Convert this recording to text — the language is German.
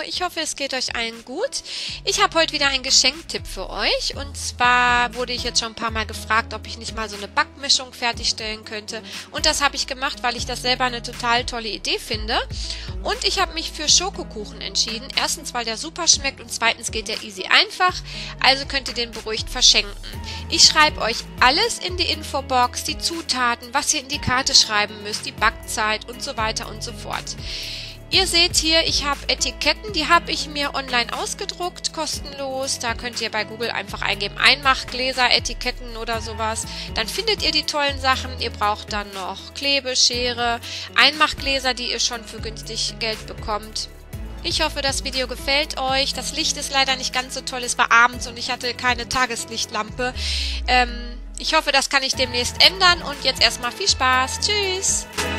Ich hoffe, es geht euch allen gut. Ich habe heute wieder einen Geschenktipp für euch. Und zwar wurde ich jetzt schon ein paar Mal gefragt, ob ich nicht mal so eine Backmischung fertigstellen könnte. Und das habe ich gemacht, weil ich das selber eine total tolle Idee finde. Und ich habe mich für Schokokuchen entschieden. Erstens, weil der super schmeckt und zweitens geht der easy einfach. Also könnt ihr den beruhigt verschenken. Ich schreibe euch alles in die Infobox, die Zutaten, was ihr in die Karte schreiben müsst, die Backzeit und so weiter und so fort. Ihr seht hier, ich habe Etiketten, die habe ich mir online ausgedruckt, kostenlos. Da könnt ihr bei Google einfach eingeben, Einmachgläser, Etiketten oder sowas. Dann findet ihr die tollen Sachen. Ihr braucht dann noch Klebeschere, Einmachgläser, die ihr schon für günstig Geld bekommt. Ich hoffe, das Video gefällt euch. Das Licht ist leider nicht ganz so toll, es war abends und ich hatte keine Tageslichtlampe. Ich hoffe, das kann ich demnächst ändern und jetzt erstmal viel Spaß. Tschüss!